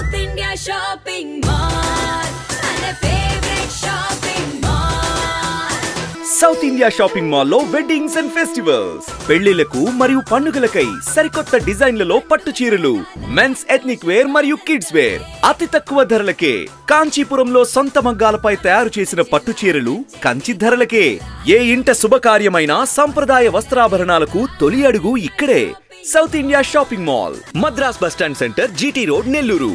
South India Shopping Mall, my favorite shopping mall. South India Shopping Mall లో weddings and festivals, పెళ్లిలకు మరియు పండుగలకై సరికొత్త డిజైన్లలో పట్టు చీరలు, మెన్స్ ఎథ్నిక్ వేర్ మరియు కిడ్స్ వేర్ అతి తక్కువ ధరలకే. కాంచీపురంలో సొంత మగ్గాలపై తయారు చేసిన పట్టు చీరలు కంచి ధరలకే. ఏ ఇంట శుభకార్యమైన సంప్రదాయ వస్త్రాభరణాలకు తొలి అడుగు ఇక్కడే. South India shopping mall, Madras bus stand centre, GT road, Nellore.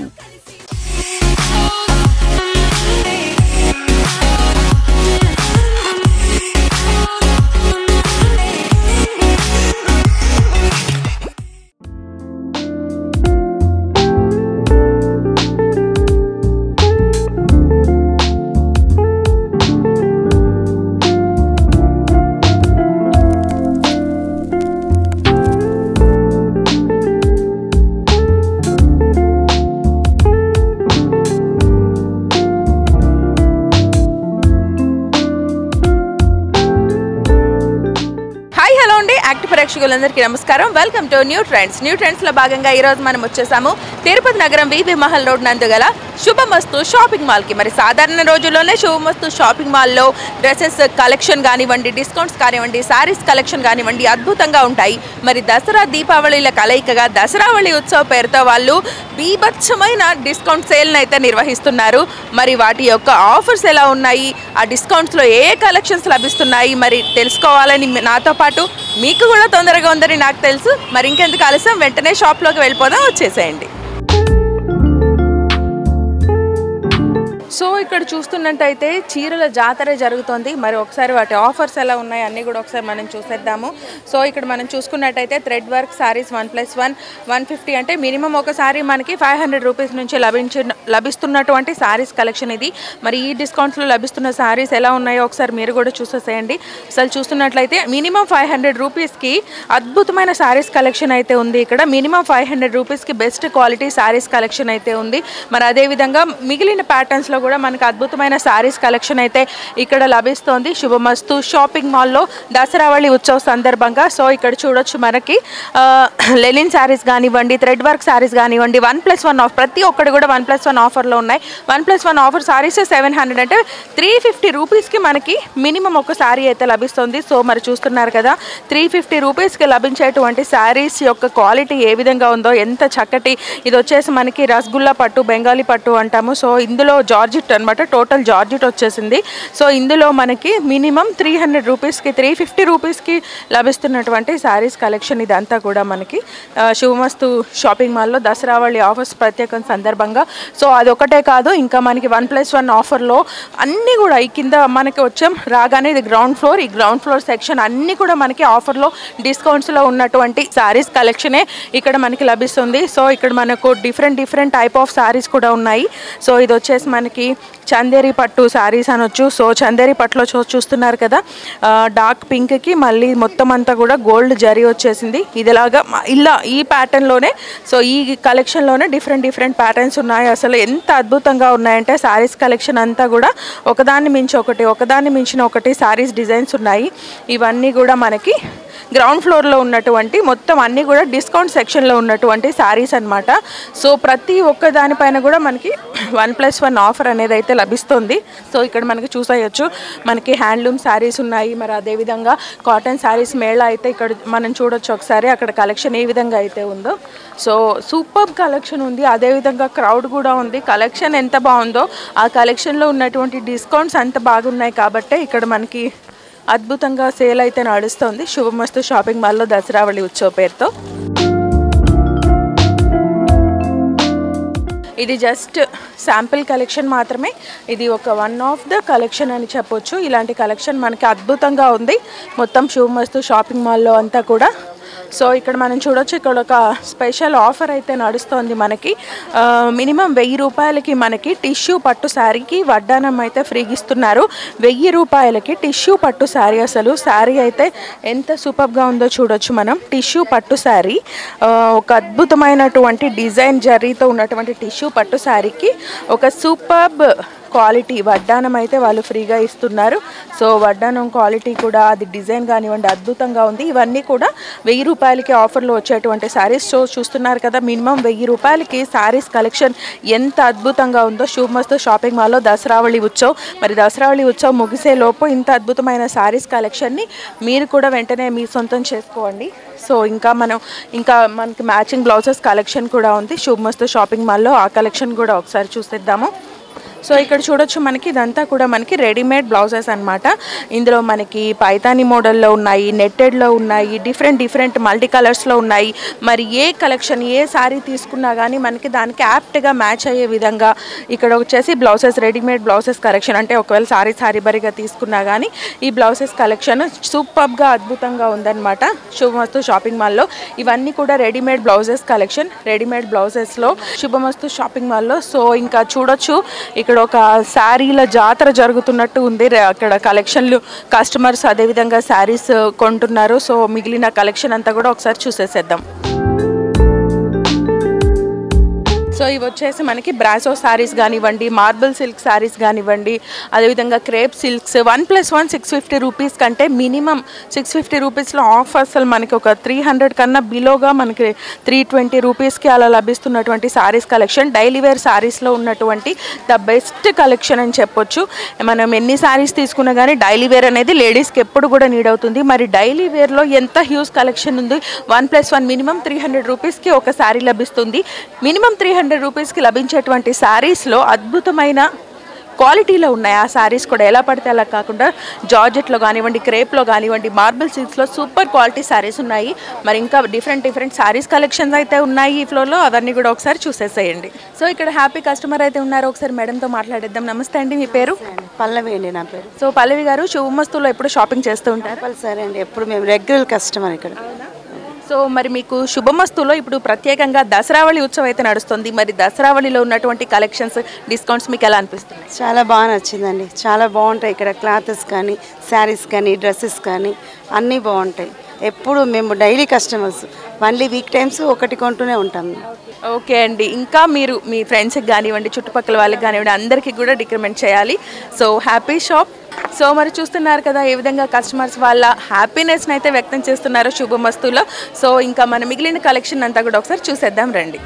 ప్రేక్షకులందరికీ నమస్కారం. వెల్కమ్ టు న్యూ ట్రెండ్స్ లో భాగంగా ఈ రోజు మనం వచ్చేసాము తిరుపతి నగరం వివి మహల్ రోడ్ నందు గల శుభమస్తు షాపింగ్ మాల్ కి. మరి సాధారణ రోజుల్లోనే శుభమస్తు షాపింగ్ మాల్ లో డ్రెస్సెస్ కలెక్షన్ కానివ్వండి, డిస్కౌంట్స్ కానివ్వండి, సారీస్ కలెక్షన్ కానివ్వండి అద్భుతంగా ఉంటాయి. మరి దసరా దీపావళిల కలయికగా దసరావళి ఉత్సవ పేరుతో వాళ్ళు బీభత్సమైన డిస్కౌంట్ సేల్ని అయితే నిర్వహిస్తున్నారు. మరి వాటి యొక్క ఆఫర్స్ ఎలా ఉన్నాయి, ఆ డిస్కౌంట్స్లో ఏ కలెక్షన్స్ లభిస్తున్నాయి మరి తెలుసుకోవాలని నాతో పాటు మీకు కూడా తొందరగా ఉందని నాకు తెలుసు. మరి ఇంకెందుకు ఆలస్యం, వెంటనే షాప్లోకి వెళ్ళిపోదాం, వచ్చేసేయండి. సో ఇక్కడ చూస్తున్నట్టయితే చీరల జాతర జరుగుతుంది. మరి ఒకసారి వాటి ఆఫర్స్ ఎలా ఉన్నాయి అన్నీ కూడా ఒకసారి మనం చూసేద్దాము. సో ఇక్కడ మనం చూసుకున్నట్టయితే థ్రెడ్ వర్క్ సారీస్ 1+1 150 అంటే మినిమం ఒక సారీ మనకి 500 రూపీస్ నుంచి లభిస్తున్నటువంటి సారీస్ కలెక్షన్ ఇది. మరి ఈ డిస్కౌంట్స్లో లభిస్తున్న సారీస్ ఎలా ఉన్నాయో ఒకసారి మీరు కూడా చూసేసేయండి. అసలు చూస్తున్నట్లయితే మినిమం 500 రూపీస్కి అద్భుతమైన సారీస్ కలెక్షన్ అయితే ఉంది. ఇక్కడ మినిమం 500 రూపీస్కి బెస్ట్ క్వాలిటీ సారీస్ కలెక్షన్ అయితే ఉంది. మరి అదేవిధంగా మిగిలిన ప్యాటర్న్స్లో కూడా మనకు అద్భుతమైన సారీస్ కలెక్షన్ అయితే ఇక్కడ లభిస్తోంది శుభమస్తు షాపింగ్ మాల్లో దసరావళి ఉత్సవ సందర్భంగా. సో ఇక్కడ చూడొచ్చు మనకి లెనిన్ శారీస్ కానివ్వండి, థ్రెడ్ వర్క్ శారీస్ కానివ్వండి, 1+1 ఆఫర్, ప్రతి ఒక్కటి కూడా 1+1 ఆఫర్లో ఉన్నాయి. 1+1 ఆఫర్ శారీస్ 700 అంటే 350 రూపీస్కి మనకి మినిమం ఒక శారీ అయితే లభిస్తుంది. సో మరి చూస్తున్నారు కదా 350 రూపీస్కి లభించేటువంటి శారీస్ యొక్క క్వాలిటీ ఏ విధంగా ఉందో, ఎంత చక్కటి. ఇది వచ్చేసి మనకి రసగుల్లా పట్టు, బెంగాలీ పట్టు అంటాము. సో ఇందులో జార్జెట్ అనమాట, టోటల్ జార్జెట్ వచ్చేసింది. సో ఇందులో మనకి మినిమం 300 రూపీస్కి 350 రూపీస్కి లభిస్తున్నటువంటి శారీస్ కలెక్షన్ ఇదంతా కూడా మనకి శుభమస్తు షాపింగ్ మాల్లో దసరావళి ఆఫర్స్ ప్రత్యేక సందర్భంగా. సో అదొకటే కాదు, ఇంకా మనకి 1+1 ఆఫర్లో అన్నీ కూడా ఈ కింద మనకి వచ్చాం రాగానే ఇది గ్రౌండ్ ఫ్లోర్, ఈ గ్రౌండ్ ఫ్లోర్ సెక్షన్ అన్నీ కూడా మనకి ఆఫర్లో డిస్కౌంట్స్లో ఉన్నటువంటి శారీస్ కలెక్షనే ఇక్కడ మనకి లభిస్తుంది. సో ఇక్కడ మనకు డిఫరెంట్ టైప్ ఆఫ్ శారీస్ కూడా ఉన్నాయి. సో ఇది వచ్చేసి మనకి చందేరి పట్టు శారీస్ అనొచ్చు. సో చందేరి పట్టులో చూస్తున్నారు కదా డార్క్ పింక్కి మళ్ళీ మొత్తం అంతా కూడా గోల్డ్ జరీ వచ్చేసింది. ఇదిలాగా ఇలా ఈ ప్యాటర్న్లోనే, సో ఈ కలెక్షన్లోనే డిఫరెంట్ ప్యాటర్న్స్ ఉన్నాయి. అసలు ఎంత అద్భుతంగా ఉన్నాయంటే శారీస్ కలెక్షన్ అంతా కూడా ఒకదాన్ని మించిన ఒకటి శారీస్ డిజైన్స్ ఉన్నాయి. ఇవన్నీ కూడా మనకి గ్రౌండ్ ఫ్లోర్లో ఉన్నటువంటి మొత్తం అన్నీ కూడా డిస్కౌంట్ సెక్షన్లో ఉన్నటువంటి శారీస్ అనమాట. సో ప్రతి ఒక్క దానిపైన కూడా మనకి 1+1 ఆఫర్ అనేది అయితే లభిస్తుంది. సో ఇక్కడ మనకి చూసేయచ్చు మనకి హ్యాండ్లూమ్ శారీస్ ఉన్నాయి. మరి అదేవిధంగా కాటన్ శారీస్ మేళా అయితే ఇక్కడ మనం చూడొచ్చు ఒకసారి, అక్కడ కలెక్షన్ ఏ విధంగా అయితే ఉందో. సో సూపర్ కలెక్షన్ ఉంది, అదేవిధంగా క్రౌడ్ కూడా ఉంది. కలెక్షన్ ఎంత బాగుందో ఆ కలెక్షన్లో ఉన్నటువంటి డిస్కౌంట్స్ అంత బాగున్నాయి కాబట్టే ఇక్కడ మనకి అద్భుతంగా సేల్ అయితే నడుస్తుంది శుభమస్తు షాపింగ్ మాల్లో దసరావళి ఉత్సవ పేరుతో. ఇది జస్ట్ శాంపిల్ కలెక్షన్ మాత్రమే, ఇది ఒక వన్ ఆఫ్ ద కలెక్షన్ అని చెప్పొచ్చు. ఇలాంటి కలెక్షన్ మనకి అద్భుతంగా ఉంది మొత్తం శుభమస్తు షాపింగ్ మాల్లో అంతా కూడా. సో ఇక్కడ మనం చూడొచ్చు, ఇక్కడ ఒక స్పెషల్ ఆఫర్ అయితే నడుస్తోంది మనకి. మినిమం 1000 రూపాయలకి మనకి టిష్యూ పట్టు శారీకి వడ్డానం అయితే ఫ్రీగా ఇస్తున్నారు. 1000 రూపాయలకి టిష్యూ పట్టు శారీ. అసలు శారీ అయితే ఎంత సూపర్గా ఉందో చూడొచ్చు మనం. టిష్యూ పట్టు శారీ, ఒక అద్భుతమైనటువంటి డిజైన్ జరీతో ఉన్నటువంటి టిష్యూ పట్టు శారీకి ఒక సూపర్బ్ క్వాలిటీ వడ్డానం అయితే వాళ్ళు ఫ్రీగా ఇస్తున్నారు. సో వడ్డానం క్వాలిటీ కూడా అది డిజైన్ కానివ్వండి అద్భుతంగా ఉంది. ఇవన్నీ కూడా 1000 రూపాయలకి ఆఫర్లో వచ్చేటువంటి శారీస్. సో చూస్తున్నారు కదా, మినిమం 1000 రూపాయలకి శారీస్ కలెక్షన్ ఎంత అద్భుతంగా ఉందో శుభమస్తు షాపింగ్ మాల్లో దసరావళి ఉత్సవ్. మరి దసరావళి ఉత్సవ్ ముగిసే లోపు ఇంత అద్భుతమైన శారీస్ కలెక్షన్ని మీరు కూడా వెంటనే మీ సొంతం చేసుకోండి. సో ఇంకా మనకి మ్యాచింగ్ బ్లౌజెస్ కలెక్షన్ కూడా ఉంది శుభమస్తు షాపింగ్ మాల్లో. ఆ కలెక్షన్ కూడా ఒకసారి చూసేద్దాము. సో ఇక్కడ చూడొచ్చు, మనకి ఇదంతా కూడా మనకి రెడీమేడ్ బ్లౌజెస్ అనమాట. ఇందులో మనకి పైతానీ మోడల్లో ఉన్నాయి, నెట్టెడ్లో ఉన్నాయి, డిఫరెంట్ మల్టీ కలర్స్లో ఉన్నాయి. మరి ఏ కలెక్షన్ ఏ శారీ తీసుకున్నా కానీ మనకి దానికి యాప్ట్గా మ్యాచ్ అయ్యే విధంగా ఇక్కడ వచ్చేసి బ్లౌజెస్, రెడీమేడ్ బ్లౌజెస్ కలెక్షన్. అంటే ఒకవేళ శారీ బరిగా తీసుకున్నా కానీ ఈ బ్లౌజెస్ కలెక్షన్ సూపర్గా అద్భుతంగా ఉందన్నమాట శుభమస్తు షాపింగ్ మాల్లో. ఇవన్నీ కూడా రెడీమేడ్ బ్లౌజెస్ కలెక్షన్, రెడీమేడ్ బ్లౌజెస్లో శుభమస్తు షాపింగ్ మాల్లో. సో ఇంకా చూడొచ్చు, ఇక్కడ ఒక శారీల జాతర జరుగుతున్నట్టు ఉంది. అక్కడ కలెక్షన్లు కస్టమర్స్ అదేవిధంగా శారీస్ కొంటున్నారు. సో మిగిలిన కలెక్షన్ అంతా కూడా ఒకసారి చూసేసేద్దాం. సో ఇవి వచ్చేసి మనకి బ్రాసో శారీస్ కానివ్వండి, మార్బుల్ సిల్క్ శారీస్ కానివ్వండి, అదేవిధంగా క్రేప్ సిల్క్స్ 1+1 650 రూపీస్ కంటే మినిమం 650 రూపీస్లో ఆఫ్. అసలు మనకి ఒక 300 కన్నా బిలోగా మనకి 320 రూపీస్కి అలా లభిస్తున్నటువంటి శారీస్ కలెక్షన్. డైలీ వేర్ శారీస్లో ఉన్నటువంటి ద బెస్ట్ కలెక్షన్ అని చెప్పొచ్చు. మనం ఎన్ని శారీస్ తీసుకున్నా కానీ డైలీ వేర్ అనేది లేడీస్కి ఎప్పుడు కూడా నీడ్ అవుతుంది. మరి డైలీ వేర్లో ఎంత హ్యూజ్ కలెక్షన్ ఉంది. 1+1 మినిమం 300 రూపీస్కి ఒక శారీ లభిస్తుంది. మినిమం 300 రూపీస్కి లభించేటువంటి శారీస్లో అద్భుతమైన క్వాలిటీలో ఉన్నాయి. ఆ శారీస్ కూడా ఎలా పడితే అలా కాకుండా జార్జెట్లో కానివ్వండి, క్రేప్లో కానివ్వండి, మార్బుల్ సిల్క్స్లో సూపర్ క్వాలిటీ శారీస్ ఉన్నాయి. మరి ఇంకా డిఫరెంట్ శారీస్ కలెక్షన్స్ అయితే ఉన్నాయి ఈ ఫ్లోర్లో. అవన్నీ కూడా ఒకసారి చూసేసేయండి. సో ఇక్కడ హ్యాపీ కస్టమర్ అయితే ఉన్నారు, ఒకసారి మేడంతో మాట్లాడేద్దాం. నమస్తే అండి, మీ పేరు? పల్లవి అండి నా పేరు. సో పల్లవి గారు శుభమస్తులో ఎప్పుడు షాపింగ్ చేస్తూ ఉంటారు? సరే అండి, ఎప్పుడు మేము రెగ్యులర్ కస్టమర్ ఇక్కడ. సో మరి మీకు శుభమస్తులో ఇప్పుడు ప్రత్యేకంగా దసరావళి ఉత్సవం అయితే నడుస్తుంది. మరి దసరావళిలో ఉన్నటువంటి కలెక్షన్స్, డిస్కౌంట్స్ మీకు ఎలా అనిపిస్తుంది? చాలా బాగా నచ్చిందండి. చాలా బాగుంటాయి ఇక్కడ. క్లాత్స్ కానీ, శారీస్ కానీ, డ్రెస్సెస్ కానీ అన్నీ బాగుంటాయి. ఎప్పుడు మేము డైలీ కస్టమర్స్, మళ్ళీ వీక్ టైమ్స్ ఒకటి కొంటూనే ఉంటాం. ఓకే అండి, ఇంకా మీరు మీ ఫ్రెండ్స్కి కానివ్వండి, చుట్టుపక్కల వాళ్ళకి కానివ్వండి, అందరికీ కూడా రికమెండ్ చేయాలి. So happy shop. సో మరి చూస్తున్నారు కదా ఏ విధంగా కస్టమర్స్ వాళ్ళ హ్యాపీనెస్ని అయితే వ్యక్తం చేస్తున్నారు శుభమస్తులో. సో ఇంకా మన మిగిలిన కలెక్షన్ అంతా కూడా ఒకసారి చూసేద్దాం రండి.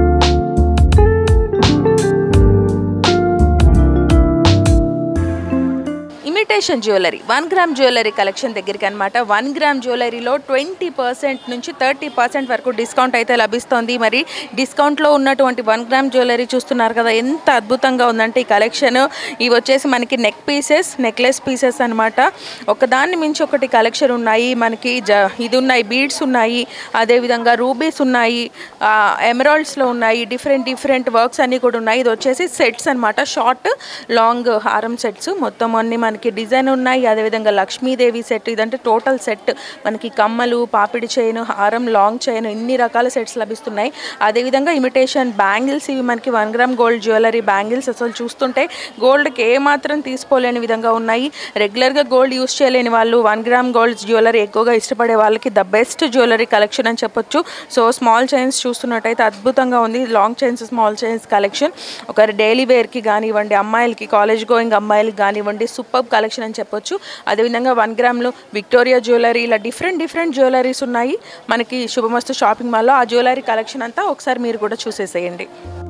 Imitation jewellery, 1 gram jewellery collection దగ్గరికి అనమాట. 1 గ్రామ్ జ్యువెలరీలో 20% నుంచి 30% వరకు డిస్కౌంట్ అయితే లభిస్తుంది. మరి డిస్కౌంట్లో ఉన్నటువంటి 1 గ్రామ్ జ్యువెలరీ చూస్తున్నారు కదా ఎంత అద్భుతంగా ఉందంటే ఈ కలెక్షన్. ఇవి వచ్చేసి మనకి నెక్ పీసెస్, నెక్లెస్ పీసెస్ అనమాట. ఒకదాన్ని మించి ఒకటి కలెక్షన్ ఉన్నాయి. మనకి ఇది ఉన్నాయి, బీడ్స్ ఉన్నాయి, అదేవిధంగా రూబీస్ ఉన్నాయి, ఎమరాల్డ్స్లో ఉన్నాయి, డిఫరెంట్ వర్క్స్ అన్నీ కూడా ఉన్నాయి. ఇది వచ్చేసి సెట్స్ అనమాట, షార్ట్ లాంగ్ హారం సెట్స్ మొత్తం అన్నీ మనకి డిజైన్ ఉన్నాయి. అదేవిధంగా లక్ష్మీదేవి సెట్, ఇదంటే టోటల్ సెట్. మనకి కమ్మలు, పాపిడి చైన్, హారం, లాంగ్ చైన్, ఇన్ని రకాల సెట్స్ లభిస్తున్నాయి. అదేవిధంగా ఇమిటేషన్ బ్యాంగిల్స్, ఇవి మనకి 1 గ్రామ్ గోల్డ్ జ్యువెలరీ బ్యాంగిల్స్. అసలు చూస్తుంటే గోల్డ్కి ఏమాత్రం తీసుకోలేని విధంగా ఉన్నాయి. రెగ్యులర్గా గోల్డ్ యూస్ చేయలేని వాళ్ళు 1 గ్రామ్ గోల్డ్ జ్యువెలరీ ఎక్కువగా ఇష్టపడే వాళ్ళకి ద బెస్ట్ జ్యువెలరీ కలెక్షన్ అని చెప్పొచ్చు. సో స్మాల్ చైన్స్ చూస్తున్నట్టయితే అద్భుతంగా ఉంది. Long chains, small chains collection ఒక డైలీ వేర్కి కానివ్వండి, అమ్మాయిలకి, కాలేజ్ గోయింగ్ అమ్మాయిలకి కానివ్వండి, సూపర్ కలెక్షన్ అని చెప్పొచ్చు. అదేవిధంగా 1 గ్రామ్లో విక్టోరియా జ్యువెలరీ, ఇలా డిఫరెంట్ జ్యువెలరీస్ ఉన్నాయి మనకి శుభమస్తు షాపింగ్ మాల్లో. ఆ జ్యువెలరీ కలెక్షన్ అంతా ఒకసారి మీరు కూడా చూసేసేయండి.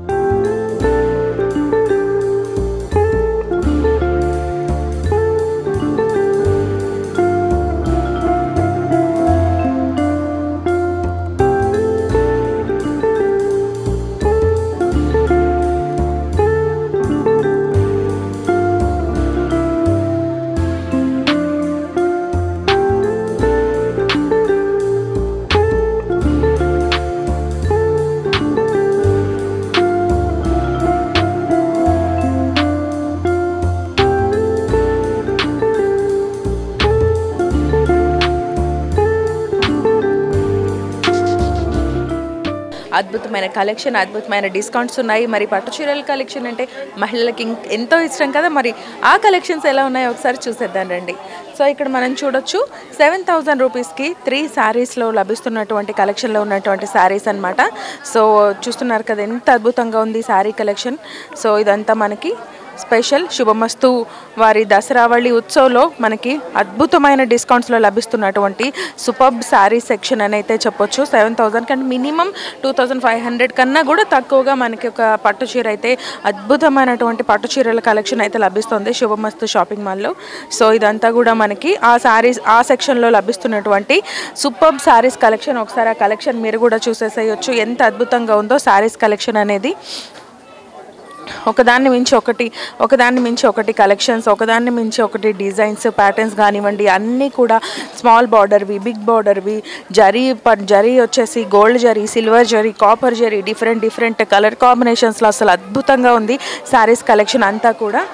అద్భుతమైన కలెక్షన్, అద్భుతమైన డిస్కౌంట్స్ ఉన్నాయి. మరి పట్టు చీరల కలెక్షన్ అంటే మహిళలకి ఎంతో ఇష్టం కదా. మరి ఆ కలెక్షన్స్ ఎలా ఉన్నాయో ఒకసారి చూసేద్దాం రండి. సో ఇక్కడ మనం చూడొచ్చు 7000 రూపీస్కి 3 శారీస్లో లభిస్తున్నటువంటి కలెక్షన్లో ఉన్నటువంటి శారీస్ అనమాట. సో చూస్తున్నారు కదా ఎంత అద్భుతంగా ఉంది శారీ కలెక్షన్. సో ఇదంతా మనకి స్పెషల్ శుభమస్తు వారి దసరావళి ఉత్సవ్లో మనకి అద్భుతమైన డిస్కౌంట్స్లో లభిస్తున్నటువంటి సూపర్బ్ శారీ సెక్షన్ అని అయితే చెప్పొచ్చు. 7,000 కంటే మినిమం 2,500 కన్నా కూడా తక్కువగా మనకి ఒక పట్టు చీర అయితే అద్భుతమైనటువంటి పట్టు చీరల కలెక్షన్ అయితే లభిస్తుంది శుభమస్తు షాపింగ్ మాల్లో. సో ఇదంతా కూడా మనకి ఆ శారీస్ ఆ సెక్షన్లో లభిస్తున్నటువంటి సూపర్బ్ శారీస్ కలెక్షన్. ఒకసారి ఆ కలెక్షన్ మీరు కూడా చూసేసేయచ్చు ఎంత అద్భుతంగా ఉందో శారీస్ కలెక్షన్ అనేది. ఒకదాన్ని మించి ఒకటి కలెక్షన్స్, ఒకదాన్ని మించి ఒకటి డిజైన్స్, ప్యాటర్న్స్ కానివ్వండి అన్నీ కూడా స్మాల్ బార్డర్వి, బిగ్ బార్డర్వి, జరీ వచ్చేసి gold zari, silver zari, copper zari, different colour కాంబినేషన్స్లో అసలు అద్భుతంగా ఉంది శారీస్ కలెక్షన్ అంతా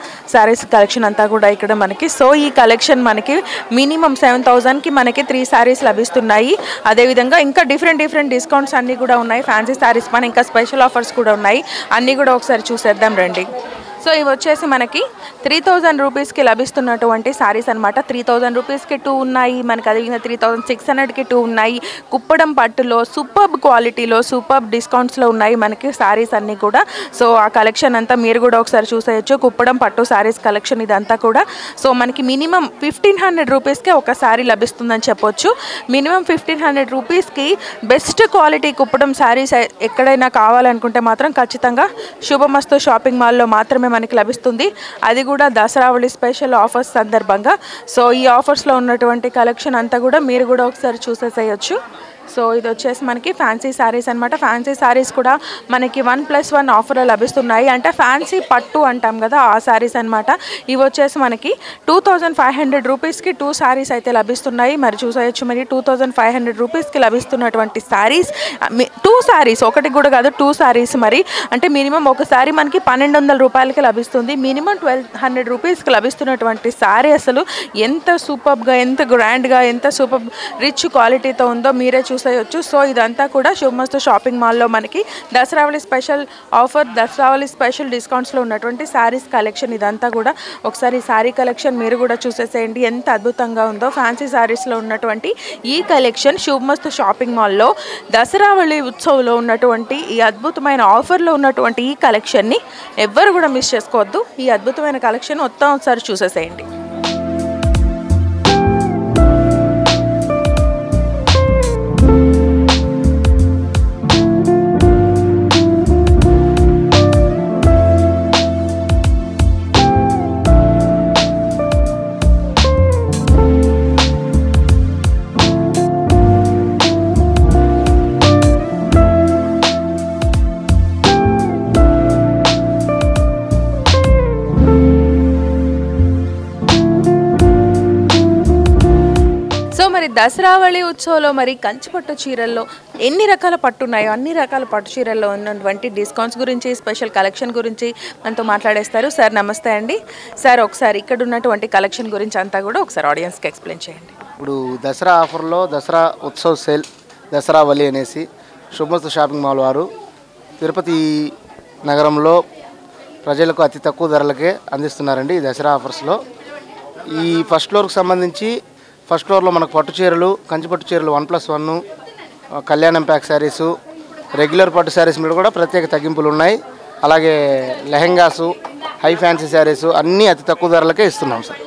కూడా ఇక్కడ మనకి. సో ఈ కలెక్షన్ మనకి మినిమం 7,000కి మనకి 3 శారీస్ లభిస్తున్నాయి. అదేవిధంగా ఇంకా డిఫరెంట్ డిస్కౌంట్స్ అన్నీ కూడా ఉన్నాయి. ఫ్యాన్సీ శారీస్ పైన ఇంకా స్పెషల్ ఆఫర్స్ కూడా ఉన్నాయి. అన్నీ కూడా ఒకసారి చూసేద్దాం రండి. సో ఇవి వచ్చేసి మనకి 3,000 రూపీస్కి లభిస్తున్నటువంటి శారీస్ అనమాట. 3,000 రూపీస్కి 2 ఉన్నాయి మనకి, అదేవిధంగా 3,600కి 2 ఉన్నాయి. కుప్పడం పట్టులో సూపర్బ్ క్వాలిటీలో సూపర్బ్ డిస్కౌంట్స్లో ఉన్నాయి మనకి శారీస్ అన్నీ కూడా. సో ఆ కలెక్షన్ అంతా మీరు కూడా ఒకసారి చూసేయచ్చు. కుప్పడం పట్టు శారీస్ కలెక్షన్ ఇదంతా కూడా. సో మనకి మినిమం 1,500 రూపీస్కే ఒక శారీ లభిస్తుందని చెప్పొచ్చు. మినిమం 1,500 రూపీస్కి బెస్ట్ క్వాలిటీ కుప్పడం శారీస్ ఎక్కడైనా కావాలనుకుంటే మాత్రం ఖచ్చితంగా శుభమస్తు షాపింగ్ మాల్లో మాత్రమే మనకి లభిస్తుంది. అది కూడా దసరావళి స్పెషల్ ఆఫర్స్ సందర్భంగా. సో ఈ ఆఫర్స్లో ఉన్నటువంటి కలెక్షన్ అంతా కూడా మీరు కూడా ఒకసారి చూసేసేయచ్చు. సో ఇది వచ్చేసి మనకి ఫ్యాన్సీ శారీస్ అనమాట. ఫ్యాన్సీ శారీస్ కూడా మనకి 1+1 ఆఫర్లో లభిస్తున్నాయి. అంటే ఫ్యాన్సీ పట్టు అంటాం కదా ఆ శారీస్ అనమాట. ఇవి వచ్చేసి మనకి 2,500 రూపీస్కి 2 శారీస్ అయితే లభిస్తున్నాయి. మరి చూసేయచ్చు. మరి 2,500 రూపీస్కి లభిస్తున్నటువంటి శారీస్ 2 శారీస్, ఒకటి కూడా కాదు 2 శారీస్. మరి అంటే మినిమం ఒక శారీ మనకి 1,200 రూపాయలకి లభిస్తుంది. మినిమం 1,200 రూపీస్కి లభిస్తున్నటువంటి శారీ అసలు ఎంత సూపర్గా, ఎంత గ్రాండ్గా, ఎంత సూపర్ రిచ్ క్వాలిటీతో ఉందో మీరే చూసేయచ్చు. సో ఇదంతా కూడా శుభమస్తు షాపింగ్ మాల్లో మనకి Dasaravali special offer, Dasaravali special డిస్కౌంట్స్లో ఉన్నటువంటి శారీస్ కలెక్షన్ ఇదంతా కూడా. ఒకసారి శారీ కలెక్షన్ మీరు కూడా చూసేసేయండి ఎంత అద్భుతంగా ఉందో. ఫ్యాన్సీ శారీస్లో ఉన్నటువంటి ఈ కలెక్షన్ శుభమస్తు షాపింగ్ మాల్లో దసరావళి ఉత్సవ్లో ఉన్నటువంటి ఈ అద్భుతమైన ఆఫర్లో ఉన్నటువంటి ఈ కలెక్షన్ని ఎవ్వరు కూడా మిస్ చేసుకోవద్దు. ఈ అద్భుతమైన కలెక్షన్ మొత్తం ఒకసారి చూసేసేయండి. మరి దసరావళి ఉత్సవంలో మరి కంచిపట్టు చీరల్లో ఎన్ని రకాల పట్టు ఉన్నాయో అన్ని రకాల పట్టు చీరల్లో ఉన్నటువంటి డిస్కౌంట్స్ గురించి, స్పెషల్ కలెక్షన్ గురించి మనతో మాట్లాడేస్తారు. సార్ నమస్తే అండి. సార్ ఒకసారి ఇక్కడ ఉన్నటువంటి కలెక్షన్ గురించి అంతా కూడా ఒకసారి ఆడియన్స్కి ఎక్స్ప్లెయిన్ చేయండి. ఇప్పుడు దసరా ఆఫర్లో దసరా ఉత్సవ్ సేల్ దసరావళి అనేసి శుభమస్తు షాపింగ్ మాల్ వారు తిరుపతి నగరంలో ప్రజలకు అతి తక్కువ ధరలకే అందిస్తున్నారండి ఈ దసరా ఆఫర్స్లో. ఈ ఫస్ట్ ఫ్లోర్కి సంబంధించి ఫస్ట్ ఫ్లోర్లో మనకు పట్టు చీరలు, కంచి పట్టు చీరలు 1+1, కళ్యాణం ప్యాక్ శారీసు, రెగ్యులర్ పట్టు శారీస్ మీద కూడా ప్రత్యేక తగ్గింపులు ఉన్నాయి. అలాగే లెహెంగాసు, హై ఫ్యాన్సీ శారీసు అన్నీ అతి తక్కువ ధరలకే ఇస్తున్నాం సార్.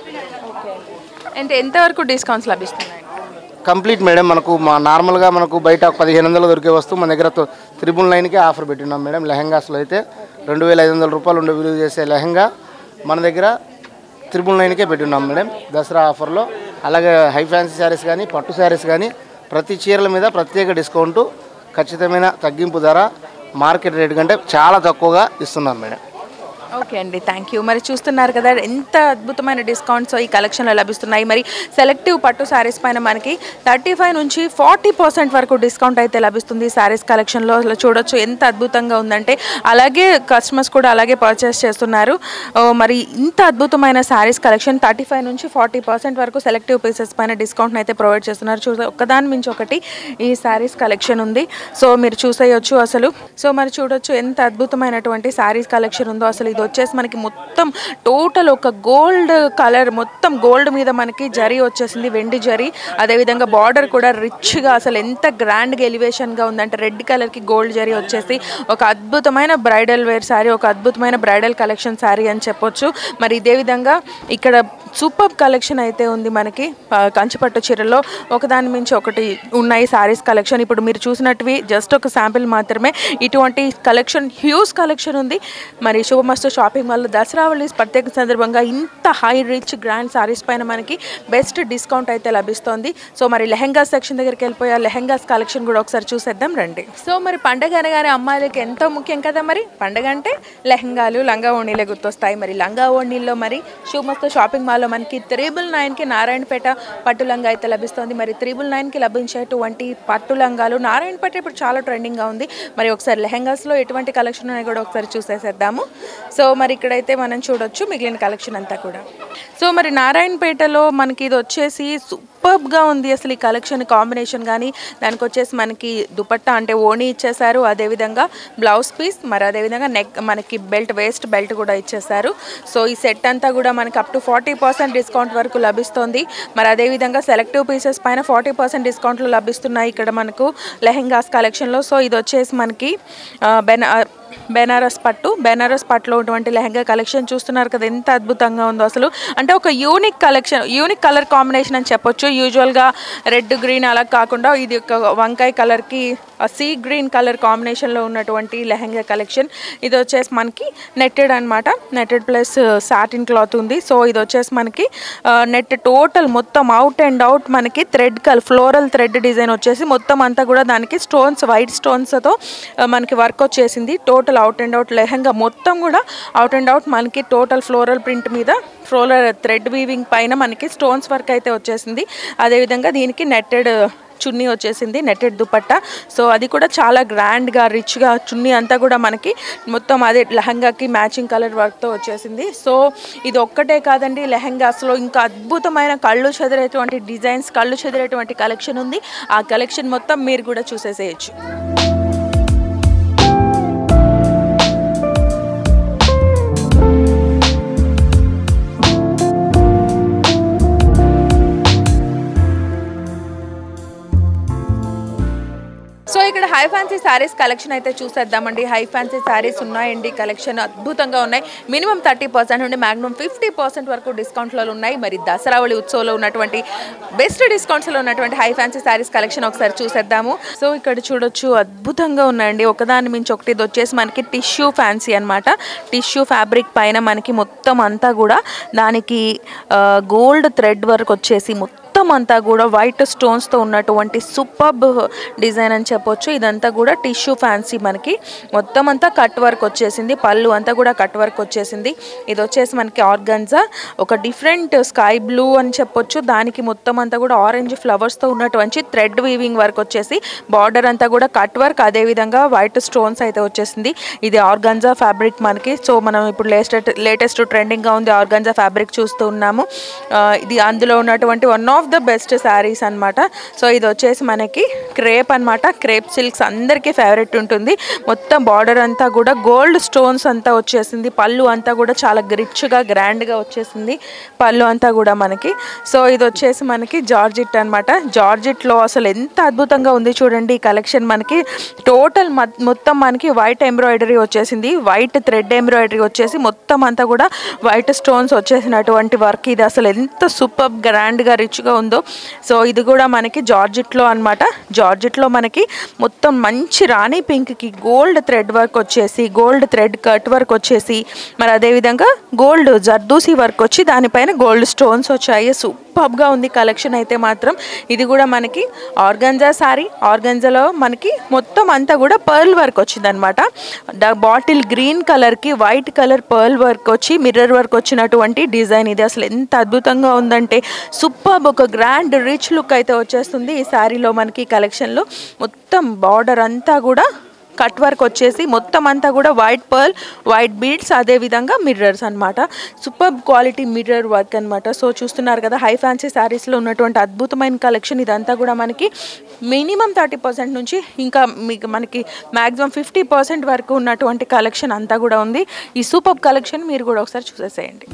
అంటే ఎంతవరకు డిస్కౌంట్స్ లభిస్తున్నాయి? Complete madam. మనకు నార్మల్గా మనకు బయట 1,500 దొరికే వస్తువు మన దగ్గర 999కే ఆఫర్ పెట్టినాం మేడం. లెహెంగాస్లో అయితే 2,500 రూపాయలు ఉండే విలువ చేసే లెహెంగా మన దగ్గర 999కే పెట్టున్నాం మేడం దసరా ఆఫర్లో. అలాగే హై ఫ్యాన్సీ శారీస్ కానీ, పట్టు శారీస్ కానీ ప్రతి చీరల మీద ప్రత్యేక డిస్కౌంటు, ఖచ్చితమైన తగ్గింపు ధర, మార్కెట్ రేట్ కంటే చాలా తక్కువగా ఇస్తున్నాం మేడం. ఓకే అండి, థ్యాంక్ యూ. మరి చూస్తున్నారు కదా ఎంత అద్భుతమైన డిస్కౌంట్స్ ఈ కలెక్షన్లో లభిస్తున్నాయి. మరి సెలెక్టివ్ పట్టు శారీస్ పైన మనకి 35 నుంచి 40% వరకు డిస్కౌంట్ అయితే లభిస్తుంది శారీస్ కలెక్షన్లో. చూడొచ్చు ఎంత అద్భుతంగా ఉందంటే. అలాగే కస్టమర్స్ కూడా అలాగే పర్చేస్ చేస్తున్నారు. మరి ఇంత అద్భుతమైన శారీస్ కలెక్షన్ 35 నుంచి 40% వరకు సెలెక్టివ్ పీసెస్ పైన డిస్కౌంట్ అయితే ప్రొవైడ్ చేస్తున్నారు. ఒకదాని మించి ఒకటి ఈ శారీస్ కలెక్షన్ ఉంది. సో మీరు చూసేయచ్చు అసలు. సో మరి చూడొచ్చు ఎంత అద్భుతమైనటువంటి శారీస్ కలెక్షన్ ఉందో. అసలు ఇది వచ్చేసి మనకి మొత్తం టోటల్ ఒక గోల్డ్ కలర్, మొత్తం గోల్డ్ మీద మనకి జరీ వచ్చేసింది, వెండి జరీ. అదేవిధంగా బార్డర్ కూడా రిచ్గా అసలు ఎంత గ్రాండ్గా ఎలివేషన్గా ఉందంటే రెడ్ కలర్కి గోల్డ్ జరీ వచ్చేసి ఒక అద్భుతమైన బ్రైడల్ వేర్ శారీ, ఒక అద్భుతమైన బ్రైడల్ కలెక్షన్ శారీ అని చెప్పొచ్చు. మరి ఇదే విధంగా ఇక్కడ సూపర్ కలెక్షన్ అయితే ఉంది మనకి కంచిపట్టు చీరల్లో, ఒకదాని మించి ఒకటి ఉన్నాయి శారీస్ కలెక్షన్. ఇప్పుడు మీరు చూసినట్టువి జస్ట్ ఒక శాంపిల్ మాత్రమే, ఇటువంటి కలెక్షన్ హ్యూజ్ కలెక్షన్ ఉంది. మరి శుభమస్తు షాపింగ్ మాల్లో దసరా వల్లీస్ ప్రత్యేక సందర్భంగా ఇంత హై రిచ్ గ్రాండ్ శారీస్ పైన మనకి బెస్ట్ డిస్కౌంట్ అయితే లభిస్తోంది. సో మరి లెహెంగా సెక్షన్ దగ్గరికి వెళ్ళిపోయా, లెహెంగాస్ కలెక్షన్ కూడా ఒకసారి చూసేద్దాం రండి. సో మరి పండగ అనగానే అమ్మాయిలకి ఎంతో ముఖ్యం కదా, మరి పండగ అంటే లెహెంగాలు, లంగా ఓణీలే గుర్తొస్తాయి. మరి లంగా ఓణీల్లో మరి శుభమస్తు షాపింగ్ మాల్లో మనకి 999కి నారాయణపేట పట్టు లంగా అయితే లభిస్తుంది. మరి 999కి లభించేటువంటి పట్టు లంగాలు నారాయణపేట ఇప్పుడు చాలా ట్రెండింగ్గా ఉంది. మరి ఒకసారి లెహెంగాస్లో ఎటువంటి కలెక్షన్ ఉన్నాయో కూడా ఒకసారి చూసేసేద్దాము. సో మరి ఇక్కడైతే మనం చూడొచ్చు మిగిలిన కలెక్షన్ అంతా కూడా. సో మరి నారాయణపేటలో మనకి ఇది వచ్చేసి సూపర్బ్గా ఉంది అసలు ఈ కలెక్షన్ కాంబినేషన్ కానీ. దానికి వచ్చేసి మనకి దుపట్టా అంటే ఓణీ ఇచ్చేసారు, అదేవిధంగా బ్లౌజ్ పీస్, మరి అదేవిధంగా నెక్ మనకి బెల్ట్, వేస్ట్ బెల్ట్ కూడా ఇచ్చేసారు. సో ఈ సెట్ అంతా కూడా మనకి అప్ టు 40% డిస్కౌంట్ వరకు లభిస్తుంది. మరి అదేవిధంగా సెలెక్టివ్ పీసెస్ పైన 40% డిస్కౌంట్లు లభిస్తున్నాయి ఇక్కడ మనకు లెహెంగాస్ కలెక్షన్లో. సో ఇది వచ్చేసి మనకి బెనారస్ పట్టులో ఉన్నటువంటి లెహంగా కలెక్షన్ చూస్తున్నారు కదా, ఎంత అద్భుతంగా ఉందో అసలు. అంటే ఒక unique collection, unique colour combination అని చెప్పొచ్చు. యూజువల్గా రెడ్ గ్రీన్ అలా కాకుండా ఇది ఒక వంకాయ కలర్కి సీ గ్రీన్ కలర్ కాంబినేషన్లో ఉన్నటువంటి లెహంగా కలెక్షన్. ఇది వచ్చేసి మనకి నెట్టెడ్ అనమాట, నెట్టెడ్ ప్లస్ సాటిన్ క్లాత్ ఉంది. సో ఇది వచ్చేసి మనకి నెట్ టోటల్ మొత్తం అవుట్ అండ్ అవుట్ మనకి థ్రెడ్ ఫ్లోరల్ థ్రెడ్ డిజైన్ వచ్చేసి మొత్తం అంతా కూడా దానికి స్టోన్స్, వైట్ స్టోన్స్తో మనకి వర్క్ వచ్చేసింది. Total out and out lehenga మొత్తం కూడా అవుట్ అండ్ అవుట్ మనకి టోటల్ ఫ్లోరల్ ప్రింట్ మీద ఫ్లోరల్ థ్రెడ్ వీవింగ్ పైన మనకి స్టోన్స్ వర్క్ అయితే వచ్చేసింది. అదేవిధంగా దీనికి నెట్టెడ్ చున్నీ వచ్చేసింది, నెట్టెడ్ దుపట్టా. సో అది కూడా చాలా గ్రాండ్గా రిచ్గా చున్నీ అంతా కూడా మనకి మొత్తం అదే లెహంగాకి మ్యాచింగ్ కలర్ వర్క్తో వచ్చేసింది. సో ఇది ఒక్కటే కాదండి, లెహంగాస్లో ఇంకా అద్భుతమైన కళ్ళు చెదిరేటువంటి డిజైన్స్, కళ్ళు చెదిరేటువంటి కలెక్షన్ ఉంది. ఆ కలెక్షన్ మొత్తం మీరు కూడా చూసేసేయచ్చు. సో ఇక్కడ హై ఫ్యాన్సీ శారీస్ కలెక్షన్ అయితే చూసేద్దామండి. హై ఫ్యాన్సీ శారీస్ ఉన్నాయండి, కలెక్షన్ అద్భుతంగా ఉన్నాయి. మినిమం 30% నుండి మ్యాక్సిమం 50% వరకు డిస్కౌంట్లో ఉన్నాయి. మరి దసరావళి ఉత్సవంలో ఉన్నటువంటి బెస్ట్ డిస్కౌంట్స్లో ఉన్నటువంటి హై ఫ్యాన్సీ శారీస్ కలెక్షన్ ఒకసారి చూసేద్దాము. సో ఇక్కడ చూడొచ్చు అద్భుతంగా ఉన్నాయండి, ఒకదాని మించి ఒకటి. ఇది వచ్చేసి మనకి టిష్యూ ఫ్యాన్సీ అనమాట. టిష్యూ ఫ్యాబ్రిక్ పైన మనకి మొత్తం అంతా కూడా దానికి గోల్డ్ థ్రెడ్ వర్క్ వచ్చేసి మొత్తం అంతా కూడా వైట్ స్టోన్స్తో ఉన్నటువంటి సూపర్బ్ డిజైన్ అని చెప్పొచ్చు. ఇదంతా కూడా టిష్యూ ఫ్యాన్సీ, మనకి మొత్తం అంతా కట్ వర్క్ వచ్చేసింది, పళ్ళు అంతా కూడా కట్ వర్క్ వచ్చేసింది. ఇది వచ్చేసి మనకి ఆర్గన్జా, ఒక డిఫరెంట్ స్కై బ్లూ అని చెప్పొచ్చు. దానికి మొత్తం అంతా కూడా ఆరెంజ్ ఫ్లవర్స్తో ఉన్నటువంటి థ్రెడ్ వీవింగ్ వర్క్ వచ్చేసి బార్డర్ అంతా కూడా కట్ వర్క్, అదేవిధంగా వైట్ స్టోన్స్ అయితే వచ్చేసింది. ఇది ఆర్గన్జా ఫ్యాబ్రిక్ మనకి. సో మనం ఇప్పుడు లేటెస్ట్ ట్రెండింగ్గా ఉంది ఆర్గన్జా ఫ్యాబ్రిక్ చూస్తూ ఉన్నాము. ఇది అందులో ఉన్నటువంటి one of the best sarees అనమాట. సో ఇది వచ్చేసి మనకి క్రేప్ అనమాట. క్రేప్ సిల్క్స్ అందరికీ ఫేవరెట్ ఉంటుంది. మొత్తం బార్డర్ అంతా కూడా గోల్డ్ స్టోన్స్ అంతా వచ్చేసింది. పళ్ళు అంతా కూడా చాలా రిచ్గా గ్రాండ్గా వచ్చేసింది పళ్ళు అంతా కూడా మనకి. సో ఇది వచ్చేసి మనకి జార్జిట్ అనమాట. జార్జిట్లో అసలు ఎంత అద్భుతంగా ఉంది చూడండి ఈ కలెక్షన్. మనకి టోటల్ మొత్తం మనకి వైట్ ఎంబ్రాయిడరీ వచ్చేసింది, వైట్ థ్రెడ్ ఎంబ్రాయిడరీ వచ్చేసి మొత్తం అంతా కూడా వైట్ స్టోన్స్ వచ్చేసినటువంటి వర్క్. ఇది అసలు ఎంత సూపర్ గ్రాండ్గా రిచ్గా ఉందో. సో ఇది కూడా మనకి జార్జిట్లో అనమాట. జార్జిట్లో మనకి మొత్తం మంచి రాణి పింక్కి గోల్డ్ థ్రెడ్ వర్క్ వచ్చేసి, గోల్డ్ థ్రెడ్ కట్ వర్క్ వచ్చేసి, మరి అదేవిధంగా గోల్డ్ జర్దూసి వర్క్ వచ్చి దానిపైన గోల్డ్ స్టోన్స్ వచ్చాయి. సూపర్గా ఉంది కలెక్షన్ అయితే మాత్రం. ఇది కూడా మనకి ఆర్గంజా సారీ, ఆర్గంజాలో మనకి మొత్తం అంతా కూడా పర్ల్ వర్క్ వచ్చింది అనమాట. బాటిల్ గ్రీన్ కలర్కి వైట్ కలర్ పర్ల్ వర్క్ వచ్చి మిర్రర్ వర్క్ వచ్చినటువంటి డిజైన్. ఇది అసలు ఎంత అద్భుతంగా ఉందంటే సూపర్, ఒక గ్రాండ్ రిచ్ లుక్ అయితే వచ్చేస్తుంది ఈ శారీలో మనకి కలెక్షన్లో. మొత్తం బార్డర్ అంతా కూడా కట్ వర్క్ వచ్చేసి మొత్తం అంతా కూడా వైట్ పర్ల్, వైట్ బీడ్స్, అదేవిధంగా మిర్రర్స్ అనమాట. సూపర్ క్వాలిటీ మిర్రర్ వర్క్ అనమాట. సో చూస్తున్నారు కదా, హై ఫ్యాన్సీ శారీస్లో ఉన్నటువంటి అద్భుతమైన కలెక్షన్ ఇదంతా కూడా మనకి మినిమం 30% నుంచి ఇంకా మీకు మనకి మ్యాక్సిమం 50% వరకు ఉన్నటువంటి కలెక్షన్ అంతా కూడా ఉంది. ఈ సూపర్ కలెక్షన్ మీరు కూడా ఒకసారి చూసేసేయండి.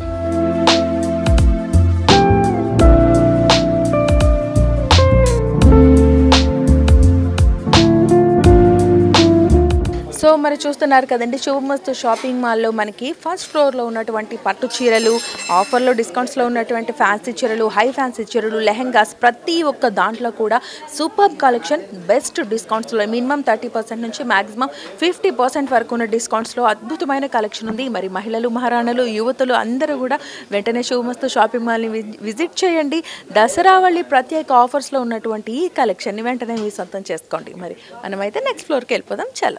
సో మరి చూస్తున్నారు కదండి, శుభమస్తు షాపింగ్ మాల్లో మనకి ఫస్ట్ ఫ్లోర్లో ఉన్నటువంటి పట్టు చీరలు, ఆఫర్లో డిస్కౌంట్స్లో ఉన్నటువంటి ఫ్యాన్సీ చీరలు, హై ఫ్యాన్సీ చీరలు, లెహెంగాస్, ప్రతి ఒక్క దాంట్లో కూడా సూపర్ కలెక్షన్, బెస్ట్ డిస్కౌంట్స్లో మినిమం 30% నుంచి మ్యాక్సిమం 50% వరకు ఉన్న డిస్కౌంట్స్లో అద్భుతమైన కలెక్షన్ ఉంది. మరి మహిళలు, మహారాణులు, యువతులు అందరూ కూడా వెంటనే శుభమస్తు షాపింగ్ మాల్ని విజిట్ చేయండి. దసరావళి ప్రత్యేక ఆఫర్స్లో ఉన్నటువంటి ఈ కలెక్షన్ని వెంటనే మీ సొంతం చేసుకోండి. మరి మనమైతే నెక్స్ట్ ఫ్లోర్కి వెళ్ళిపోదాం. చలో.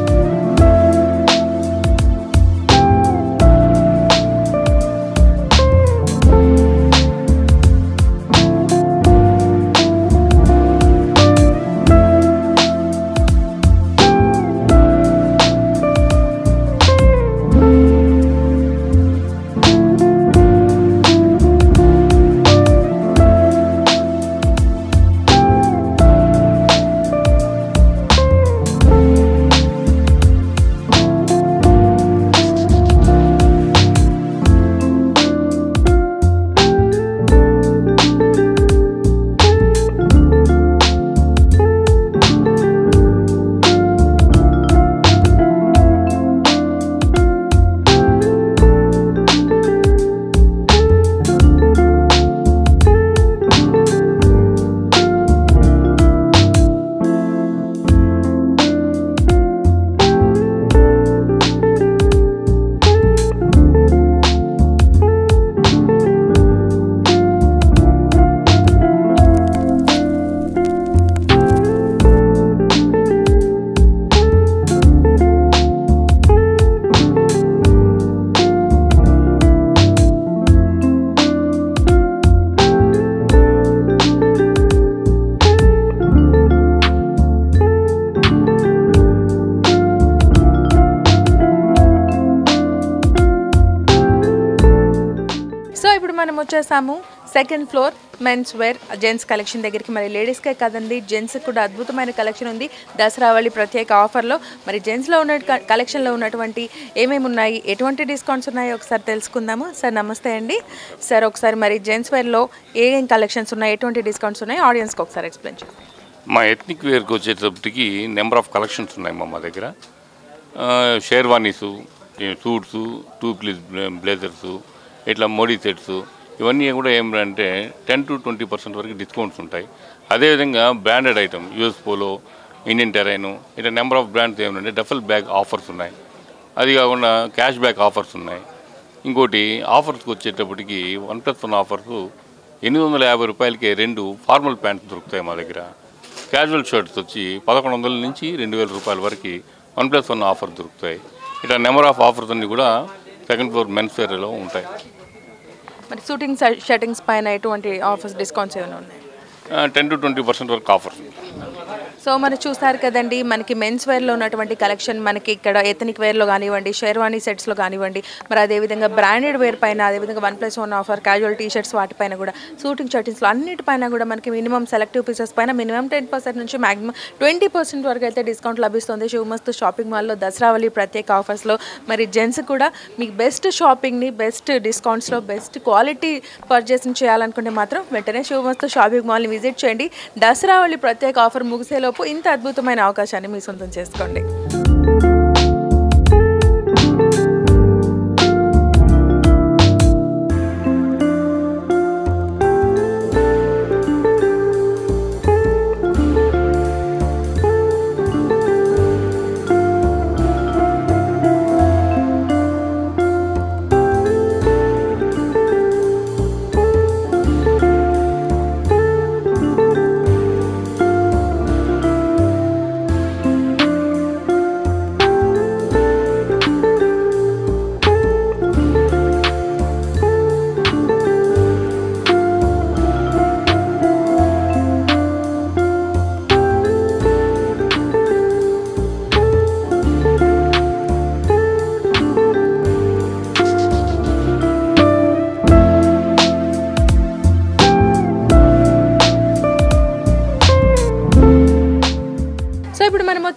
మనం వచ్చేసాము second floor men's wear gents collection దగ్గరికి. మరి లేడీస్కే కదండి, జెంట్స్కి కూడా అద్భుతమైన కలెక్షన్ ఉంది దసరావళి ప్రత్యేక ఆఫర్లో. మరి జెంట్స్లో ఉన్న కలెక్షన్లో ఉన్నటువంటి ఏమేమి ఉన్నాయి, ఎటువంటి డిస్కౌంట్స్ ఉన్నాయో ఒకసారి తెలుసుకుందాము. సార్ నమస్తే అండి. సార్ ఒకసారి మరి జెంట్స్ వేర్లో ఏం కలెక్షన్స్ ఉన్నాయి, ఎటువంటి డిస్కౌంట్స్ ఉన్నాయి, ఆడియన్స్కి ఒకసారి ఎక్స్ప్లెయిన్ చేయండి. మా ఎథ్నిక్ వేర్కి వచ్చేటప్పటికి నెంబర్ ఆఫ్ కలెక్షన్స్ ఉన్నాయి మా దగ్గర. షేర్వానీసు, సూట్సు, 2 పీస్ బ్లేజర్సు, ఇట్లా మోడీ సెట్స్, ఇవన్నీ కూడా ఏమంటే 10 to 20% వరకు డిస్కౌంట్స్ ఉంటాయి. అదేవిధంగా branded item US Polo, Indian terrain, ఇట్లా నెంబర్ ఆఫ్ బ్రాండ్స్ ఏమంటే డఫల్ బ్యాగ్ ఆఫర్స్ ఉన్నాయి. అది కాకుండా క్యాష్ బ్యాక్ ఆఫర్స్ ఉన్నాయి. ఇంకోటి ఆఫర్స్కి వచ్చేటప్పటికి 1+1 ఆఫర్స్ 850 రూపాయలకి 2 ఫార్మల్ ప్యాంట్స్ దొరుకుతాయి మా దగ్గర. క్యాజువల్ షర్ట్స్ వచ్చి 1100 నుంచి 2000 రూపాయల వరకు 1+1 ఆఫర్ దొరుకుతాయి. ఇట్లా నెంబర్ ఆఫ్ ఆఫర్స్ అన్నీ కూడా సెకండ్ ఫ్లోర్ మెన్స్ వేర్లో ఉంటాయి. మరి షూటింగ్ షర్టింగ్స్ పైన ఎటువంటి ఆఫర్స్, డిస్కౌంట్స్ ఏమైనా ఉన్నాయి? 10 to 20% వరకు ఆఫర్స్. సో మరి చూస్తారు కదండి, మనకి మెన్స్ వేర్లో ఉన్నటువంటి కలెక్షన్ మనకి ఇక్కడ ఎథనిక్ వేర్లో కానివ్వండి, షేర్వానీ సెట్స్లో కానివ్వండి, మరి అదేవిధంగా బ్రాండెడ్ వేర్ పైన, అదేవిధంగా 1+1 ఆఫర్, క్యాజువల్ టీషర్ట్స్ వాటిపైన కూడా, షూటింగ్ షర్టింగ్స్లో అన్నిటిపైన కూడా మనకి మినిమం సెలెక్టివ్ పీసెస్ పైన మినిమం 10% నుంచి మ్యాక్సిమం 20% వరకు అయితే డిస్కౌంట్ లభిస్తుంది శుభమస్తు షాపింగ్ మాల్లో దసరావళి ప్రత్యేక ఆఫర్స్లో. మరి జెంట్స్ కూడా మీకు బెస్ట్ షాపింగ్ని, బెస్ట్ డిస్కౌంట్స్లో, బెస్ట్ క్వాలిటీ పర్చేసింగ్ చేయాలనుకుంటే మాత్రం వెంటనే శుభమస్తు షాపింగ్ మాల్ని విజిట్ చేయండి. దసరావళి ప్రత్యేక ఆఫర్ ముగిసేలోపు ఇంత అద్భుతమైన అవకాశాన్ని మీ సొంతం చేసుకోండి.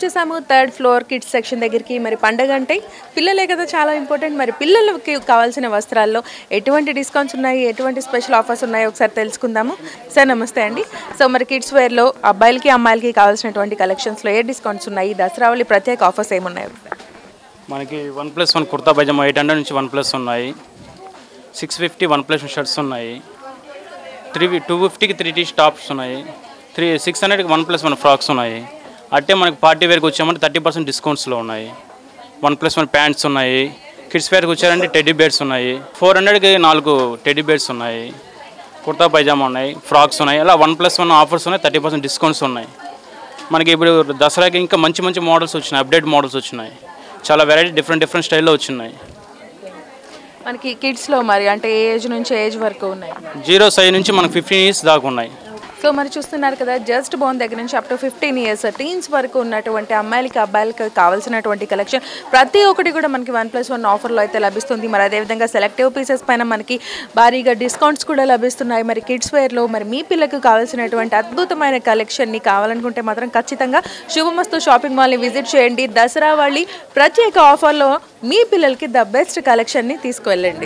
వచ్చేసాము 3rd ఫ్లోర్ కిడ్స్ సెక్షన్ దగ్గరికి. మరి పండగ అంటే పిల్లలే కదా చాలా ఇంపార్టెంట్. మరి పిల్లలకి కావాల్సిన వస్త్రాల్లో ఎటువంటి డిస్కౌంట్స్ ఉన్నాయి, ఎటువంటి స్పెషల్ ఆఫర్స్ ఉన్నాయి ఒకసారి తెలుసుకుందాము. సార్ నమస్తే అండి. సో మరి కిడ్స్ వేర్లో అబ్బాయిలకి అమ్మాయిలకి కావాల్సినటువంటి కలెక్షన్స్లో ఏ డిస్కౌంట్స్ ఉన్నాయి, దసరావళి ప్రత్యేక ఆఫర్స్ ఏమున్నాయి? మనకి 1+1 కుర్తా పైజామా 800 నుంచి 1+ ఉన్నాయి, 650 1+ షర్ట్స్ ఉన్నాయి, 250కి 3 టీ టాప్స్ ఉన్నాయి, 600కి 1+1 ఫ్రాక్స్ ఉన్నాయి. అట్టే మనకి పార్టీ వేర్కి వచ్చామంటే 30% డిస్కౌంట్స్లో ఉన్నాయి. 1+1 ప్యాంట్స్ ఉన్నాయి. కిడ్స్ వేర్కి వచ్చారంటే టెడ్డీ బేర్స్ ఉన్నాయి. 400కి 4 టెడ్డీ బేర్స్ ఉన్నాయి. కుర్తా పైజామా ఉన్నాయి, ఫ్రాక్స్ ఉన్నాయి. అలా 1+1 ఆఫర్స్ ఉన్నాయి, 30% డిస్కౌంట్స్ ఉన్నాయి. మనకి ఇప్పుడు దసరాకి ఇంకా మంచి మంచి మోడల్స్ వచ్చినాయి, అప్డేట్ మోడల్స్ వచ్చినాయి. చాలా వెరైటీ డిఫరెంట్ స్టైల్లో వచ్చినాయి. మనకి కిడ్స్లో మరి అంటే ఏ ఏజ్ నుంచి ఏజ్ వరకు ఉన్నాయి? 0 సైజ్ నుంచి మనకు 15 ఇయర్స్ దాకా ఉన్నాయి. సో మరి చూస్తున్నారు కదా, జస్ట్ బోర్న్ దగ్గర నుంచి అప్ టు 15 ఇయర్స్ టీన్స్ వరకు ఉన్నటువంటి అమ్మాయిలకి అబ్బాయిలకి కావాల్సినటువంటి కలెక్షన్ ప్రతి ఒక్కటి కూడా మనకి 1+1 ఆఫర్లో అయితే లభిస్తుంది. మరి అదేవిధంగా సెలెక్టివ్ పీసెస్ పైన మనకి భారీగా డిస్కౌంట్స్ కూడా లభిస్తున్నాయి. మరి కిడ్స్ వేర్లో మరి మీ పిల్లలకు కావాల్సినటువంటి అద్భుతమైన కలెక్షన్ని కావాలనుకుంటే మాత్రం ఖచ్చితంగా శుభమస్తు షాపింగ్ మాల్ని విజిట్ చేయండి. దసరావళి ప్రత్యేక ఆఫర్లో మీ పిల్లలకి ద బెస్ట్ కలెక్షన్ని తీసుకువెళ్ళండి.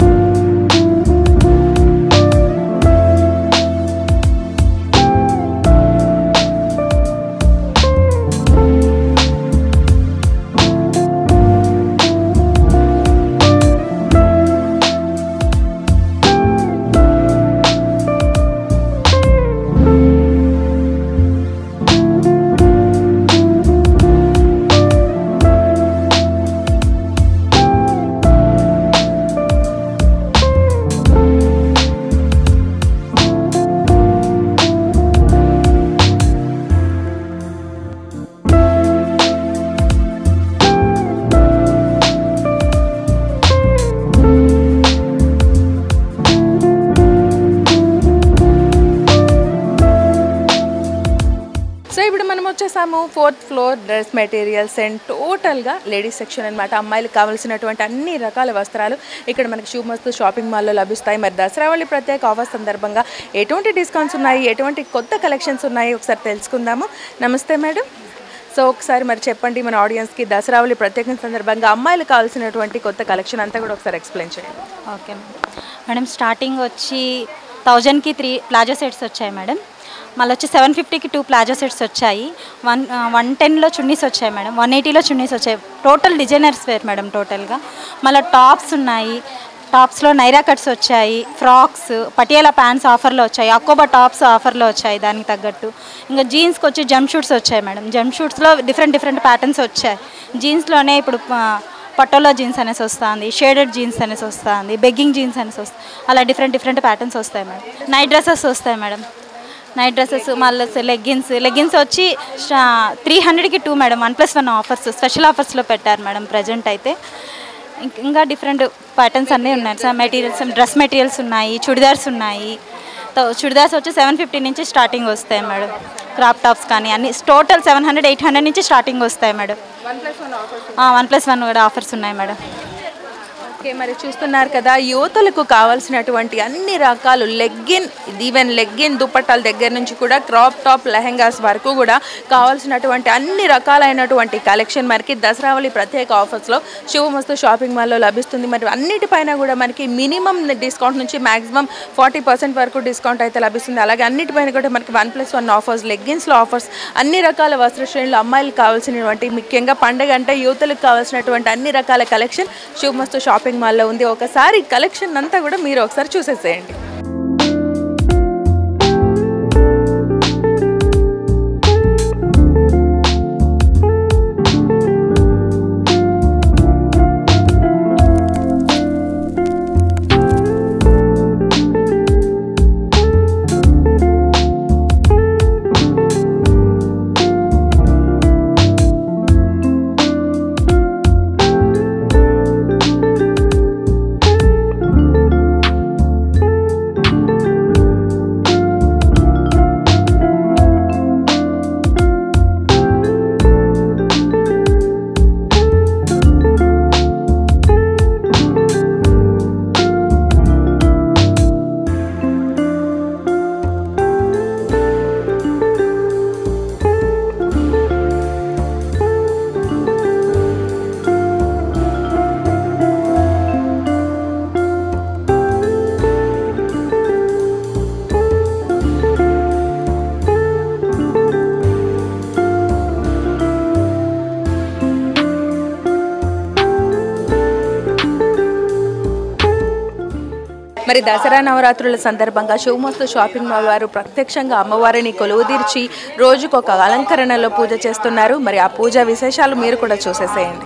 వచ్చేసాము 4th floor dress materials and టోటల్గా లేడీస్ సెక్షన్ అనమాట. అమ్మాయిలకు కావాల్సినటువంటి అన్ని రకాల వస్త్రాలు ఇక్కడ మనకి శుభమస్తు షాపింగ్ మాల్లో లభిస్తాయి. మరి దసరావళి ప్రత్యేక ఆఫర్ సందర్భంగా ఎటువంటి డిస్కౌంట్స్ ఉన్నాయి, ఎటువంటి కొత్త కలెక్షన్స్ ఉన్నాయి ఒకసారి తెలుసుకుందాము. నమస్తే మేడం. సో ఒకసారి మరి చెప్పండి మన ఆడియన్స్కి దసరావళి ప్రత్యేక సందర్భంగా అమ్మాయిలకు కావాల్సినటువంటి కొత్త కలెక్షన్ అంతా కూడా ఒకసారి ఎక్స్ప్లెయిన్ చేయండి. ఓకే మేడం, స్టార్టింగ్ వచ్చి 1000కి 3 ప్లాజో సెట్స్ వచ్చాయి మేడం. మళ్ళీ వచ్చి 750కి 2 ప్లాజో సెట్స్ వచ్చాయి. 110లో చున్నీస్ వచ్చాయి మేడం. 180లో చున్నీస్ వచ్చాయి. టోటల్ డిజైనర్స్ వేర్ మేడం టోటల్గా. మళ్ళీ టాప్స్ ఉన్నాయి. టాప్స్లో నైరా కట్స్ వచ్చాయి, ఫ్రాక్స్, పటియాలా ప్యాంట్స్ ఆఫర్లో వచ్చాయి, అకోబా టాప్స్ ఆఫర్లో వచ్చాయి దానికి తగ్గట్టు. ఇంకా జీన్స్కి వచ్చి జంప్ షూట్స్ వచ్చాయి మేడం. జంప్ షూట్స్లో డిఫరెంట్ ప్యాటర్న్స్ వచ్చాయి. జీన్స్లోనే ఇప్పుడు పటోలా జీన్స్ అనేసి వస్తుంది, షేడెడ్ జీన్స్ అనేసి వస్తుంది, బెగ్గింగ్ జీన్స్ అనేసి వస్తుంది. అలా డిఫరెంట్ ప్యాటర్న్స్ వస్తాయి మేడం. నైట్ డ్రెస్సెస్ వస్తాయి మేడం. నైట్ డ్రెస్సెస్ మళ్ళీ లెగ్గిన్స్ వచ్చి 300కి 2 మేడం. 1+1 ఆఫర్స్ స్పెషల్ ఆఫర్స్లో పెట్టారు మేడం ప్రజెంట్ అయితే. ఇంకా డిఫరెంట్ ప్యాటర్న్స్ అన్నీ ఉన్నాయి సార్. మెటీరియల్స్ డ్రెస్ మెటీరియల్స్ ఉన్నాయి, చుడిదార్స్ ఉన్నాయి. చుడిదార్స్ వచ్చి 750 నుంచి స్టార్టింగ్ వస్తాయి మేడం. క్రాప్ టాప్స్ కానీ అన్ని టోటల్ 700-800 నుంచి స్టార్టింగ్ వస్తాయి మేడం. 1+1 కూడా ఆఫర్స్ ఉన్నాయి మేడం. ఓకే, మరి చూస్తున్నారు కదా, యువతలకు కావాల్సినటువంటి అన్ని రకాలు ఈవెన్ లెగ్గిన్ దుపట్టాల దగ్గర నుంచి కూడా క్రాప్ టాప్ లెహెంగాస్ వరకు కూడా కావాల్సినటువంటి అన్ని రకాలైనటువంటి కలెక్షన్ మనకి దసరావళి ప్రత్యేక ఆఫర్స్లో శుభమస్తు షాపింగ్ మాల్లో లభిస్తుంది. మరి అన్నిటిపైన కూడా మనకి మినిమం డిస్కౌంట్ నుంచి మ్యాక్సిమం 40% వరకు డిస్కౌంట్ అయితే లభిస్తుంది. అలాగే అన్నిటిపైన కూడా మనకి 1+1 ఆఫర్స్, లెగ్గిన్స్లో ఆఫర్స్, అన్ని రకాల వస్త్ర శ్రేణులు అమ్మాయిలకు కావాల్సినటువంటి ముఖ్యంగా పండగ అంటే యువతలకు కావాల్సినటువంటి అన్ని రకాల కలెక్షన్ శుభమస్తు షాపింగ్ మాల్లో ఉంది. ఒకసారి కలెక్షన్ అంతా కూడా మీరు ఒకసారి చూసేసేయండి. మరి దసరా నవరాత్రుల సందర్భంగా శుభమస్తు షాపింగ్ మాల్ వారు ప్రత్యక్షంగా అమ్మవారిని కొలువుదీర్చి రోజుకొక అలంకరణలో పూజ చేస్తున్నారు. మరి ఆ పూజ విశేషాలు మీరు కూడా చూసేసేయండి.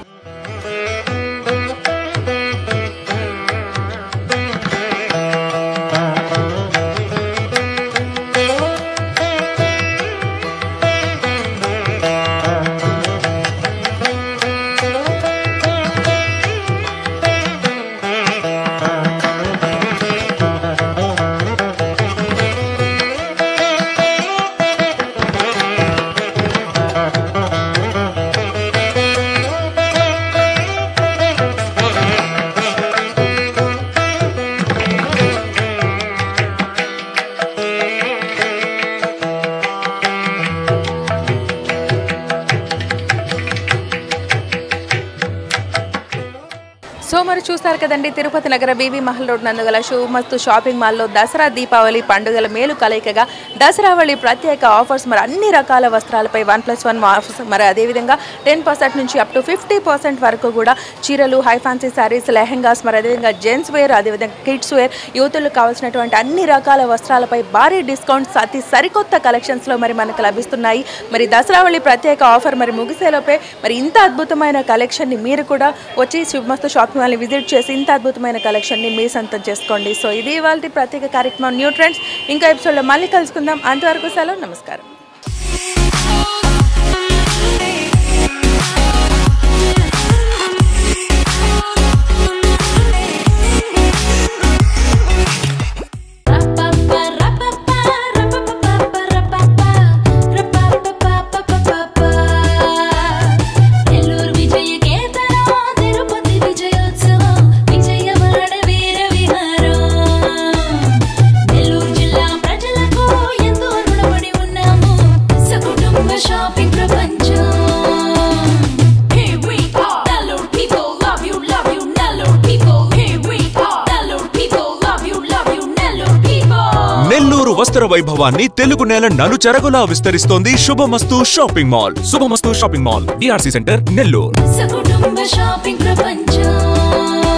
సో మరి చూస్తారు కదండి, తిరుపతి నగర బీబీ మహల్ రోడ్ నందుగల శుభమస్తు షాపింగ్ మాల్లో దసరా దీపావళి పండుగల మేలు కలయికగా దసరావళి ప్రత్యేక ఆఫర్స్, మరి అన్ని రకాల వస్త్రాలపై 1+1 ఆఫర్స్, మరి అదేవిధంగా 10% నుంచి అప్ టు 50% వరకు కూడా చీరలు, హై ఫ్యాన్సీ శారీస్, లెహెంగాస్, మరి అదేవిధంగా జెంట్స్ వేర్, అదేవిధంగా కిడ్స్ వేర్, యూతులకు కావాల్సినటువంటి అన్ని రకాల వస్త్రాలపై భారీ డిస్కౌంట్స్ అతి సరికొత్త కలెక్షన్స్లో మరి మనకు లభిస్తున్నాయి. మరి దసరావళి ప్రత్యేక ఆఫర్ మరి ముగిసేలోపే మరి ఇంత అద్భుతమైన కలెక్షన్ని మీరు కూడా వచ్చి శుభమస్తు షాపింగ్ మాల్ని విజిట్ చేసి ఇంత అద్భుతమైన కలెక్షన్ని మీ సొంతం చేసుకోండి. సో ఇది ఇవాళ ప్రత్యేక కార్యక్రమం న్యూ ట్రెండ్స్. ఇంకా ఎపిసోడ్లో మళ్ళీ కలుసుకుందాం. అంతవరకు సెలవు, నమస్కారం. నెల్లూరు వస్త్ర వైభవాన్ని తెలుగు నేల నలుచెరగులా విస్తరిస్తోంది Shubhamastu shopping mall. Shubhamastu shopping mall, DRC centre, Nellore.